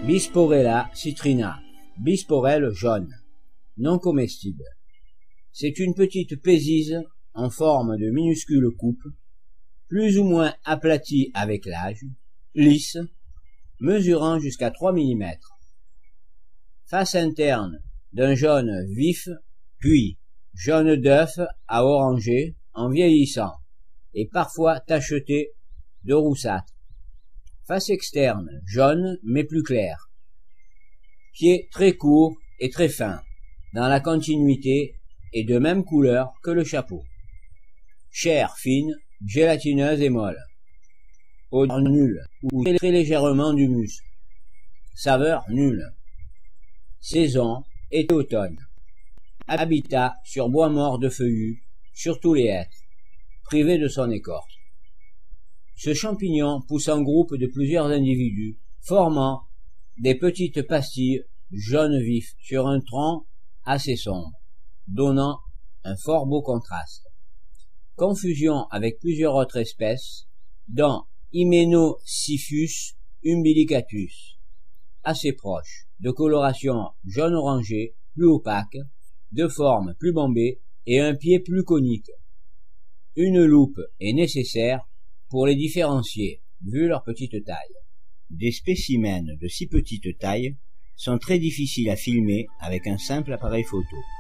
Bisporella citrina, bisporelle jaune, non comestible. C'est une petite pésise en forme de minuscule coupe, plus ou moins aplatie avec l'âge, lisse, mesurant jusqu'à 3 mm. Face interne d'un jaune vif, puis jaune d'œuf à orangé en vieillissant et parfois tacheté de roussâtre. Face externe, jaune mais plus clair. Pied très court et très fin, dans la continuité et de même couleur que le chapeau. Chair fine, gélatineuse et molle. Odeur nulle ou très légèrement du muscle. Saveur nulle. Saison, été-automne. Habitat sur bois mort de feuillus, sur tous les hêtres, privé de son écorce. Ce champignon pousse en groupe de plusieurs individus, formant des petites pastilles jaune vif sur un tronc assez sombre, donnant un fort beau contraste. Confusion avec plusieurs autres espèces, dont Hyménocyphus umbilicatus, assez proche, de coloration jaune-orangé, plus opaque, de forme plus bombée et un pied plus conique. Une loupe est nécessaire pour les différencier, vu leur petite taille. Des spécimens de si petite taille sont très difficiles à filmer avec un simple appareil photo.